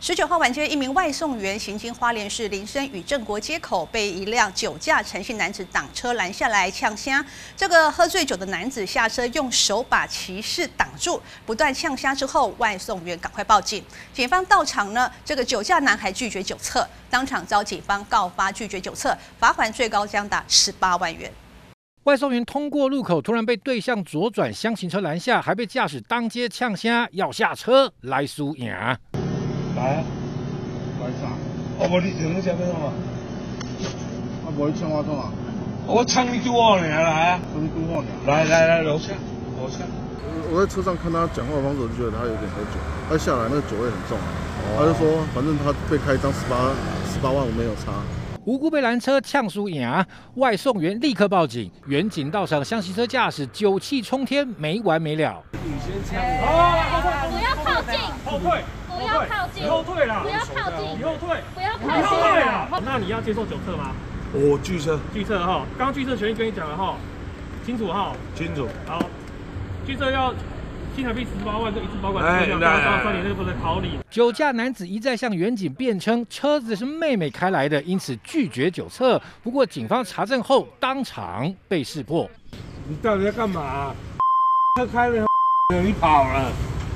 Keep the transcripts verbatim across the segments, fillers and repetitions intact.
十九号晚间，一名外送员行经花莲市林森与正国街口，被一辆酒驾陈姓男子挡车拦下来呛虾。这个喝醉酒的男子下车，用手把骑士挡住，不断呛虾之后，外送员赶快报警。警方到场呢，这个酒驾男孩拒绝酒测，当场遭警方告发拒绝酒测，罚款最高将达十八万元。 外送员通过路口，突然被对向左转厢型车拦下，还被驾驶当街呛虾，要下车来输赢。 来啊，来啥？我无你停你车要创啊？我无你抢我创啊？我抢你就我呢，来啊！你就我呢？来来来，楼下，楼下。 我在车上看他讲话的方式，我就觉得他有点喝酒。他下来那个酒味很重，他就说，反正他被开一张十八十八万，我没有差。 无辜被拦车呛输赢，外送员立刻报警，远警到场，向骑车驾驶酒气冲天，没完没了。 你先抢， 不要靠近， 后退， 不要靠近， 你后退啦， 不要靠近， 你后退， 不要靠近， 你后退啊！ 那你要接受酒测吗？ 我拒测， 拒测哈，刚刚拒测权益跟你讲了哈，清楚哈， 清楚。 好，拒测要。 新台币十八万，就一次保管车辆，刚刚三年内不能考你。 酒驾男子一再向远警辩称车子是妹妹开来的，因此拒绝酒测。不过警方查证后，当场被识破。 你到底在干嘛？车开了，你跑了。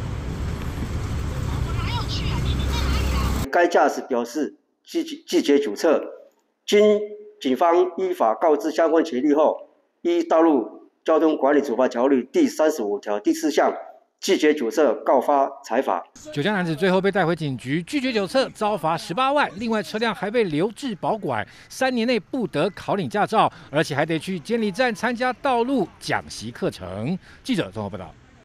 我哪有去啊？你你在哪里啊？该驾驶表示拒拒绝酒测，经警方依法告知相关权利后，依道路 交通管理处罚条例第三十五条第四项，拒绝酒测告发裁罚。 酒驾男子最后被带回警局，拒绝酒测，遭罚十八万。另外，车辆还被留置保管，三年内不得考领驾照，而且还得去监理站参加道路讲习课程。记者综合报道。